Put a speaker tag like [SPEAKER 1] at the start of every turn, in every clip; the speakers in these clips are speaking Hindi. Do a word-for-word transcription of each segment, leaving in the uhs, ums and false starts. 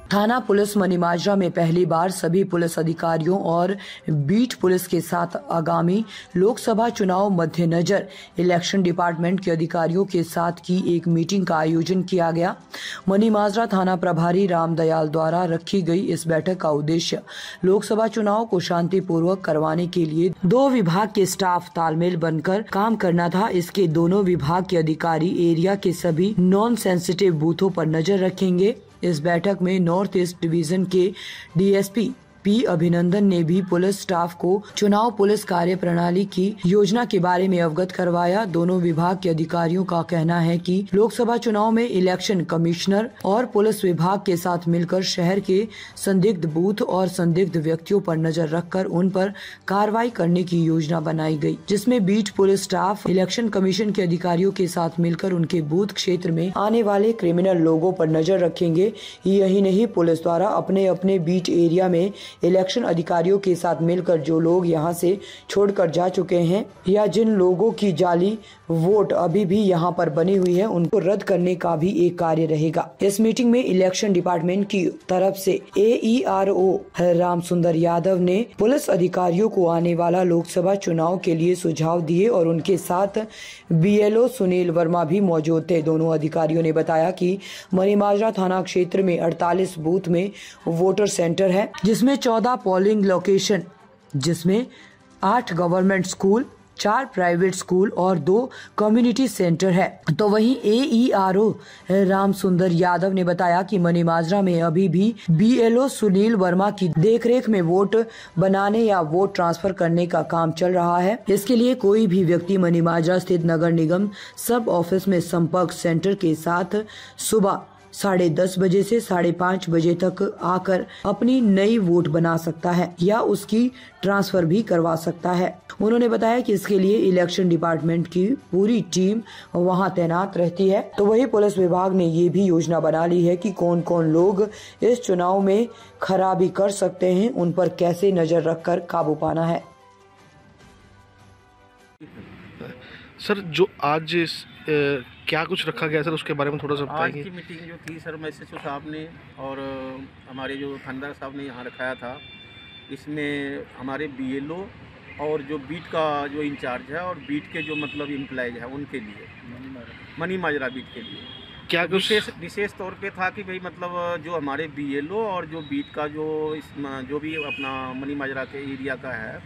[SPEAKER 1] थाना पुलिस मनीमाजरा में पहली बार सभी पुलिस अधिकारियों और बीट पुलिस के साथ आगामी लोकसभा चुनाव मद्देनजर इलेक्शन डिपार्टमेंट के अधिकारियों के साथ की एक मीटिंग का आयोजन किया गया। मनीमाजरा थाना प्रभारी रामदयाल द्वारा रखी गई इस बैठक का उद्देश्य लोकसभा चुनाव को शांतिपूर्वक करवाने के लिए दो विभाग के स्टाफ तालमेल बनकर काम करना था। इसके दोनों विभाग के अधिकारी एरिया के सभी नॉन सेंसिटिव बूथों पर नजर रखेंगे। इस बैठक में नॉर्थ ईस्ट डिवीजन के डीएसपी पी अभिनंदन ने भी पुलिस स्टाफ को चुनाव पुलिस कार्य प्रणाली की योजना के बारे में अवगत करवाया। दोनों विभाग के अधिकारियों का कहना है कि लोकसभा चुनाव में इलेक्शन कमिश्नर और पुलिस विभाग के साथ मिलकर शहर के संदिग्ध बूथ और संदिग्ध व्यक्तियों पर नजर रखकर उन पर कार्रवाई करने की योजना बनाई गई, जिसमें beat police staff election commission के अधिकारियों के साथ मिलकर उनके बूथ क्षेत्र में आने वाले क्रिमिनल लोगों पर नजर रखेंगे। यही नहीं, पुलिस द्वारा अपने अपने बीट एरिया में इलेक्शन अधिकारियों के साथ मिलकर जो लोग यहां से छोड़कर जा चुके हैं या जिन लोगों की जाली वोट अभी भी यहां पर बनी हुई है, उनको रद्द करने का भी एक कार्य रहेगा। इस मीटिंग में इलेक्शन डिपार्टमेंट की तरफ से एईआरओ राम सुंदर यादव ने पुलिस अधिकारियों को आने वाला लोकसभा चुनाव के लिए सुझाव दिए और उनके साथ बीएलओ सुनील वर्मा भी मौजूद थे। दोनों अधिकारियों ने बताया कि मनीमाजरा थाना क्षेत्र में अड़तालीस बूथ में वोटर सेंटर है, जिसमें चौदह पोलिंग लोकेशन, जिसमें आठ गवर्नमेंट स्कूल, चार प्राइवेट स्कूल और दो कम्युनिटी सेंटर है। तो वहीं एईआरओ राम सुंदर यादव ने बताया कि मनीमाजरा में अभी भी बीएलओ सुनील वर्मा की देखरेख में वोट बनाने या वोट ट्रांसफर करने का काम चल रहा है। इसके लिए कोई भी व्यक्ति मनीमाजरा स्थित नगर निगम सब ऑफिस में संपर्क सेंटर के साथ सुबह साढ़े दस बजे से साढ़े पाँच बजे तक आकर अपनी नई वोट बना सकता है या उसकी ट्रांसफर भी करवा सकता है। उन्होंने बताया कि इसके लिए इलेक्शन डिपार्टमेंट की पूरी टीम वहां तैनात रहती है। तो वही पुलिस विभाग ने ये भी योजना बना ली है कि कौन कौन लोग इस चुनाव में खराबी कर सकते हैं, उन पर कैसे नजर रखकर काबू पाना है।
[SPEAKER 2] सर, जो आज इस, ए, क्या कुछ रखा गया सर, उसके बारे में थोड़ा सा बताइए।
[SPEAKER 3] आज की मीटिंग जो थी सर, एसएचओ साहब ने और हमारे जो थानेदार साहब ने यहाँ रखाया था, इसमें हमारे बीएलओ और जो बीट का जो इंचार्ज है और बीट के जो मतलब एम्प्लॉयज है उनके लिए, मनीमाजरा बीट के लिए
[SPEAKER 2] क्या
[SPEAKER 3] विशेष विशेष तौर पे था कि भाई मतलब जो हमारे बीएलओ और जो बीट का जो इस जो भी अपना मनीमाजरा के एरिया का है,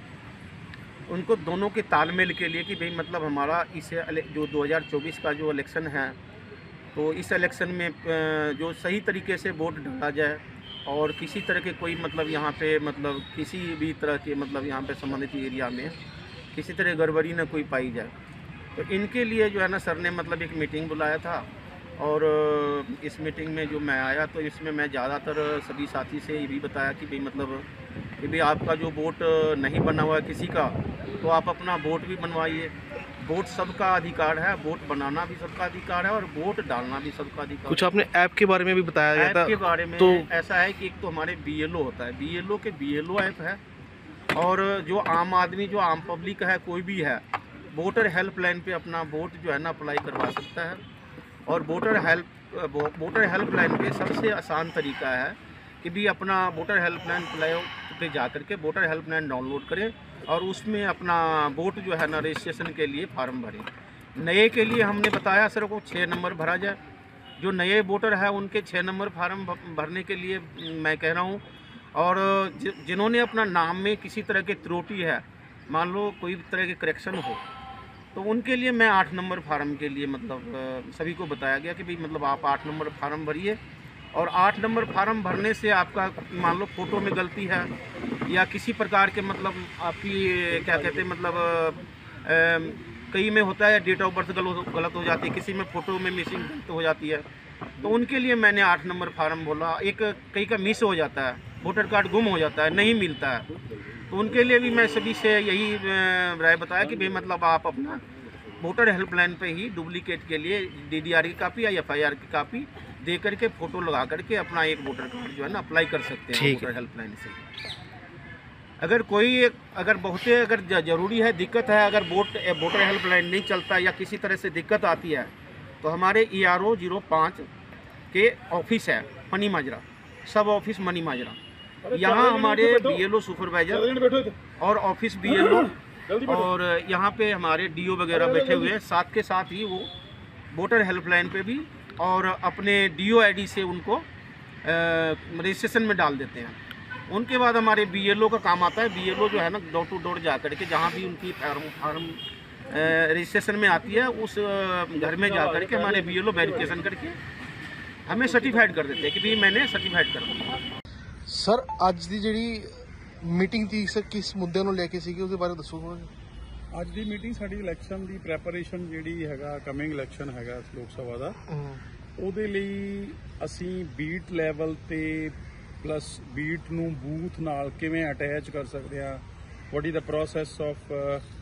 [SPEAKER 3] उनको दोनों के तालमेल के लिए कि भाई मतलब हमारा इस जो दो हज़ार चौबीस का जो इलेक्शन है, तो इस इलेक्शन में जो सही तरीके से वोट डाला जाए और किसी तरह के कोई मतलब यहाँ पे मतलब किसी भी तरह के मतलब यहाँ पे संबंधित एरिया में किसी तरह गड़बड़ी न कोई पाई जाए। तो इनके लिए जो है ना सर ने मतलब एक मीटिंग बुलाया था और इस मीटिंग में जो मैं आया तो इसमें मैं ज़्यादातर सभी साथी से ये भी बताया कि भाई मतलब कि भाई आपका जो वोट नहीं बना हुआ है किसी का, तो आप अपना वोट भी बनवाइए। वोट सबका अधिकार है, वोट बनाना भी सबका अधिकार है और वोट डालना भी सबका अधिकार।
[SPEAKER 2] कुछ आपने ऐप के बारे में भी बताया गया था।
[SPEAKER 3] ऐप के बारे में तो ऐसा है कि एक तो हमारे बीएलओ होता है, बीएलओ के बीएलओ ऐप है और जो आम आदमी जो आम पब्लिक है कोई भी है, वोटर हेल्पलाइन पे अपना वोट जो है ना अप्लाई करवा सकता है। और वोटर हेल्प वोटर हेल्पलाइन पे सबसे आसान तरीका है कि भी अपना वोटर हेल्पलाइन अप्लाई पे जा करके वोटर हेल्पलाइन डाउनलोड करें और उसमें अपना वोट जो है ना रजिस्ट्रेशन के लिए फार्म भरें। नए के लिए हमने बताया सर को छः नंबर भरा जाए। जो नए वोटर है उनके छः नंबर फार्म भरने के लिए मैं कह रहा हूँ। और जिन्होंने अपना नाम में किसी तरह की त्रुटि है, मान लो कोई तरह के करेक्शन हो, तो उनके लिए मैं आठ नंबर फार्म के लिए मतलब सभी को बताया गया कि भाई मतलब आप आठ नंबर फार्म भरिए। और आठ नंबर फार्म भरने से आपका मान लो फ़ोटो में गलती है या किसी प्रकार के मतलब आपकी क्या कहते हैं मतलब आ, कई में होता है डेट ऑफ बर्थ गलत गलत हो जाती है, किसी में फ़ोटो में मिसिंग तो हो जाती है, तो उनके लिए मैंने आठ नंबर फार्म बोला। एक कई का मिस हो जाता है, वोटर कार्ड गुम हो जाता है, नहीं मिलता है, तो उनके लिए भी मैं सभी से यही राय बताया कि भाई मतलब आप अपना वोटर हेल्पलाइन पे ही डुप्लीकेट के लिए डीडीआर की कापी या एफआईआर की कापी दे करके फ़ोटो लगा करके अपना एक वोटर कार्ड जो है ना अप्लाई कर सकते हैं वोटर हेल्पलाइन से। अगर कोई अगर बहुत अगर ज़रूरी है, दिक्कत है, अगर वोट वोटर हेल्पलाइन नहीं चलता या किसी तरह से दिक्कत आती है, तो हमारे ई आर ओ जीरो पाँच के ऑफिस है मनीमाजरा, सब ऑफिस मनी माजरा। यहाँ हमारे बीएलओ सुपरवाइजर और ऑफिस बीएलओ और यहाँ पे हमारे डीओ वगैरह बैठे हुए हैं। साथ के साथ ही वो वोटर हेल्पलाइन पे भी और अपने डीओ आईडी से उनको रजिस्ट्रेशन में डाल देते हैं। उनके बाद हमारे बीएलओ का काम आता है। बीएलओ जो है ना डोर टू डोर जा कर के जहाँ भी उनकी फार्म फार्म रजिस्ट्रेशन में आती है उस घर में जा कर के हमारे बीएलओ वेरिफिकेशन करके हमें सर्टिफाइड कर देते हैं कि भाई मैंने सर्टिफाइड कर दिया।
[SPEAKER 2] सर ਅੱਜ ਦੀ ਜਿਹੜੀ ਮੀਟਿੰਗ ਸੀ ਸਰ ਕਿਸ ਮੁੱਦੇ ਨੂੰ ਲੈ ਕੇ ਸੀਗੀ ਉਹਦੇ ਬਾਰੇ ਦੱਸੋ ਥੋੜਾ ਜਿਹਾ।
[SPEAKER 4] ਅੱਜ ਦੀ ਮੀਟਿੰਗ ਸਾਡੀ ਇਲੈਕਸ਼ਨ ਦੀ ਪ੍ਰੈਪਰੇਸ਼ਨ ਜਿਹੜੀ ਹੈਗਾ ਕਮਿੰਗ ਇਲੈਕਸ਼ਨ ਹੈਗਾ ਲੋਕ ਸਭਾ ਦਾ ਉਹਦੇ ਲਈ ਅਸੀਂ ਬੀਟ ਲੈਵਲ ਤੇ ਪਲੱਸ ਬੀਟ ਨੂੰ ਬੂਥ ਨਾਲ ਕਿਵੇਂ ਅਟੈਚ ਕਰ ਸਕਦੇ ਹਾਂ, what is the process of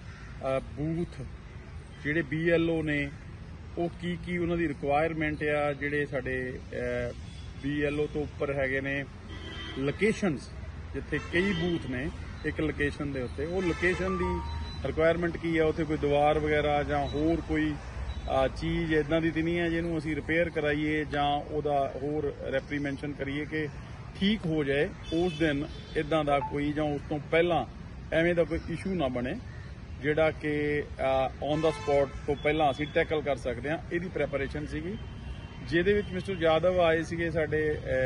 [SPEAKER 4] booth, ਜਿਹੜੇ ਬੀਐਲਓ ਨੇ ਉਹ ਕੀ ਕੀ ਉਹਨਾਂ ਦੀ ਰਿਕੁਆਇਰਮੈਂਟ ਆ, ਜਿਹੜੇ ਸਾਡੇ ਬੀਐਲਓ ਤੋਂ ਉੱਪਰ ਹੈਗੇ ਨੇ ਲੋਕੇਸ਼ਨਸ ਜਿੱਥੇ ਕਈ ਬੂਥ ਨੇ ਇੱਕ ਲੋਕੇਸ਼ਨ ਦੇ ਉੱਤੇ, ਉਹ ਲੋਕੇਸ਼ਨ ਦੀ ਰਿਕੁਆਇਰਮੈਂਟ ਕੀ ਆ, ਉੱਥੇ ਕੋਈ ਦੀਵਾਰ ਵਗੈਰਾ ਜਾਂ ਹੋਰ ਕੋਈ ਚੀਜ਼ ਇਦਾਂ ਦੀ ਤਾਂ ਨਹੀਂ ਹੈ ਜਿਹਨੂੰ ਅਸੀਂ ਰਿਪੇਅਰ ਕਰਾਈਏ ਜਾਂ ਉਹਦਾ ਹੋਰ ਰੈਪਰੀਮੈਂਸ਼ਨ ਕਰੀਏ ਕਿ ਠੀਕ ਹੋ ਜਾਏ ਉਸ ਦਿਨ ਇਦਾਂ ਦਾ ਕੋਈ, ਜਾਂ ਉਸ ਤੋਂ ਪਹਿਲਾਂ ਐਵੇਂ ਦਾ ਕੋਈ ਇਸ਼ੂ ਨਾ ਬਣੇ ਜਿਹੜਾ ਕਿ ਔਨ ਦਾ ਸਪੌਟ ਤੋਂ ਪਹਿਲਾਂ ਅਸੀਂ ਟੈਕਲ ਕਰ ਸਕਦੇ ਹਾਂ। ਇਹਦੀ ਪ੍ਰੈਪਰੇਸ਼ਨ ਸੀਗੀ ਜਿਹਦੇ ਵਿੱਚ ਮਿਸਟਰ ਯਾਦਵ ਆਏ ਸੀਗੇ ਸਾਡੇ,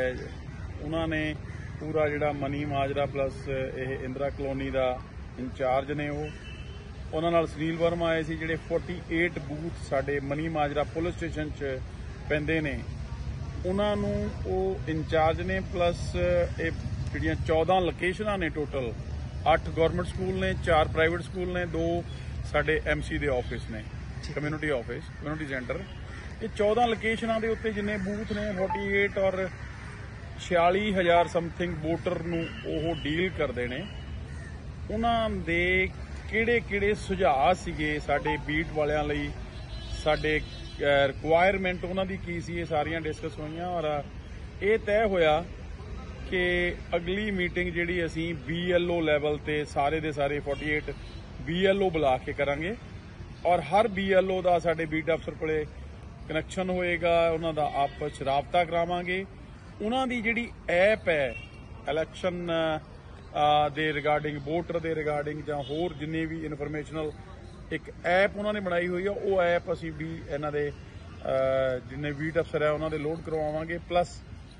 [SPEAKER 4] ਉਹਨਾਂ ਨੇ ਪੂਰਾ ਜਿਹੜਾ ਮਨੀ ਮਾਜਰਾ ਪਲੱਸ ਇਹ ਇੰਦਰਾ ਕਲੋਨੀ ਦਾ ਇੰਚਾਰਜ ਨੇ ਉਹ, ਉਹਨਾਂ ਨਾਲ ਸੁਨੀਲ ਵਰਮਾ ਆਏ ਸੀ ਜਿਹੜੇ ਅੜਤਾਲੀ ਬੂਥ ਸਾਡੇ ਮਨੀ ਮਾਜਰਾ ਪੁਲਿਸ ਸਟੇਸ਼ਨ 'ਚ ਪੈਂਦੇ ਨੇ, ਉਹਨਾਂ ਨੂੰ ਉਹ ਇੰਚਾਰਜ ਨੇ, ਪਲੱਸ ਇਹ ਜਿਹੜੀਆਂ ਚੌਦਾਂ ਲੋਕੇਸ਼ਨਾਂ ਨੇ ਟੋਟਲ, ਅੱਠ ਗਵਰਨਮੈਂਟ ਸਕੂਲ ਨੇ, ਚਾਰ ਪ੍ਰਾਈਵੇਟ ਸਕੂਲ ਨੇ, ਦੋ ਸਾਡੇ ਐਮਸੀ ਦੇ ਆਫਿਸ ਨੇ, ਕਮਿਊਨਿਟੀ ਆਫਿਸ ਕਮਿਊਨਿਟੀ ਸੈਂਟਰ, ਇਹ ਚੌਦਾਂ ਲੋਕੇਸ਼ਨਾਂ ਦੇ ਉੱਤੇ ਜਿੰਨੇ ਬੂਥ ਨੇ ਅੜਤਾਲੀ ਔਰ ਛਿਆਲੀ ਹਜ਼ਾਰ ਸਮਥਿੰਗ ਵੋਟਰ ਨੂੰ ਉਹ ਡੀਲ ਕਰਦੇ ਨੇ। ਉਹਨਾਂ ਦੇ ਕਿਹੜੇ ਕਿਹੜੇ ਸੁਝਾਅ ਸੀਗੇ ਸਾਡੇ ਬੀਟ ਵਾਲਿਆਂ ਲਈ, ਸਾਡੇ ਰਿਕੁਆਇਰਮੈਂਟ ਉਹਨਾਂ ਦੀ ਕੀ ਸੀ, ਇਹ ਸਾਰੀਆਂ ਡਿਸਕਸ ਹੋਈਆਂ ਔਰ ਇਹ ਤੈਅ ਹੋਇਆ ਕਿ ਅਗਲੀ ਮੀਟਿੰਗ ਜਿਹੜੀ ਅਸੀਂ ਬੀਐਲਓ ਲੈਵਲ ਤੇ ਸਾਰੇ ਦੇ ਸਾਰੇ ਅੜਤਾਲੀ ਬੀਐਲਓ ਬੁਲਾ ਕੇ ਕਰਾਂਗੇ ਔਰ ਹਰ ਬੀਐਲਓ ਦਾ ਸਾਡੇ ਬੀਟ ਅਫਸਰ ਕੋਲੇ ਕਨੈਕਸ਼ਨ ਹੋਏਗਾ, ਉਹਨਾਂ ਦਾ ਆਪਸ ਰਾਬਤਾ ਕਰਾਵਾਂਗੇ। ਉਹਨਾਂ ਦੀ ਜਿਹੜੀ ਐਪ ਹੈ ਇਲੈਕਸ਼ਨ ਦੇ ਰਿਗਾਰਡਿੰਗ, ਵੋਟਰ ਦੇ ਰਿਗਾਰਡਿੰਗ ਜਾਂ ਹੋਰ ਜਿੰਨੀ ਵੀ ਇਨਫੋਰਮੇਸ਼ਨਲ ਇੱਕ ਐਪ ਉਹਨਾਂ ਨੇ ਬਣਾਈ ਹੋਈ ਆ, ਉਹ ਐਪ ਅਸੀਂ ਵੀ ਇਹਨਾਂ ਦੇ ਜਿੰਨੇ ਬੀਟ ਅਫਸਰ ਹੈ ਉਹਨਾਂ ਦੇ ਲੋਡ ਕਰਵਾਵਾਂਗੇ। ਪਲੱਸ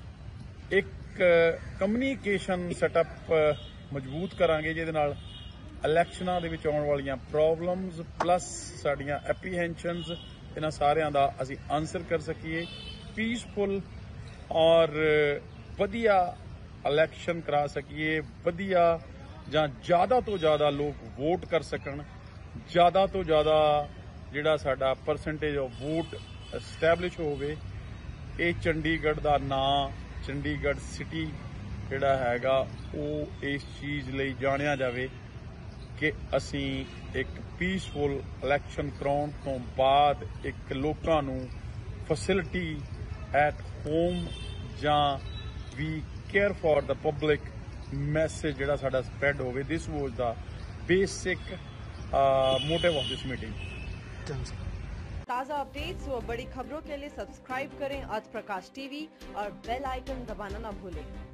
[SPEAKER 4] ਇੱਕ ਕਮਿਊਨੀਕੇਸ਼ਨ ਸੈਟਅਪ ਮਜ਼ਬੂਤ ਕਰਾਂਗੇ ਜਿਹਦੇ ਨਾਲ ਇਲੈਕਸ਼ਨਾਂ ਦੇ ਵਿੱਚ ਆਉਣ ਵਾਲੀਆਂ ਪ੍ਰੋਬਲਮਸ ਪਲੱਸ ਸਾਡੀਆਂ ਐਪਰੀਹੈਂਸ਼ਨਸ ਇਹਨਾਂ ਸਾਰਿਆਂ ਦਾ ਅਸੀਂ ਆਨਸਰ ਕਰ ਸਕੀਏ, ਪੀਸਫੁਲ ਔਰ ਵਧੀਆ ਇਲੈਕਸ਼ਨ ਕਰਾ ਸਕੀਏ, ਵਧੀਆ ਜਾਂ ਜ਼ਿਆਦਾ ਤੋਂ ਜ਼ਿਆਦਾ ਲੋਕ ਵੋਟ ਕਰ ਸਕਣ, ਜ਼ਿਆਦਾ ਤੋਂ ਜ਼ਿਆਦਾ ਜਿਹੜਾ ਸਾਡਾ ਪਰਸੈਂਟੇਜ ਆਫ ਵੋਟ ਐਸਟੈਬਲਿਸ਼ ਹੋਵੇ। ਇਹ ਚੰਡੀਗੜ੍ਹ ਦਾ ਨਾਂ, ਚੰਡੀਗੜ੍ਹ ਸਿਟੀ ਜਿਹੜਾ ਹੈਗਾ ਉਹ ਇਸ ਚੀਜ਼ ਲਈ ਜਾਣਿਆ ਜਾਵੇ ਕਿ ਅਸੀਂ ਇੱਕ ਪੀਸਫੁਲ ਇਲੈਕਸ਼ਨ ਕਰਾਉਣ ਤੋਂ ਬਾਅਦ ਇੱਕ ਲੋਕਾਂ ਨੂੰ ਫੈਸਿਲਿਟੀ ਐਟ ਹੋਮ ਜਾਂ ਵੀ care for the public message ਜਿਹੜਾ ਸਾਡਾ ਸਪਰੈਡ ਹੋਵੇ। This was the basic motive of this meeting.
[SPEAKER 5] ताज़ा अपडेट्स व बड़ी खबरों के लिए सब्सक्राइब करें आज प्रकाश टीवी और बेल आइकन दबाना न भूलें।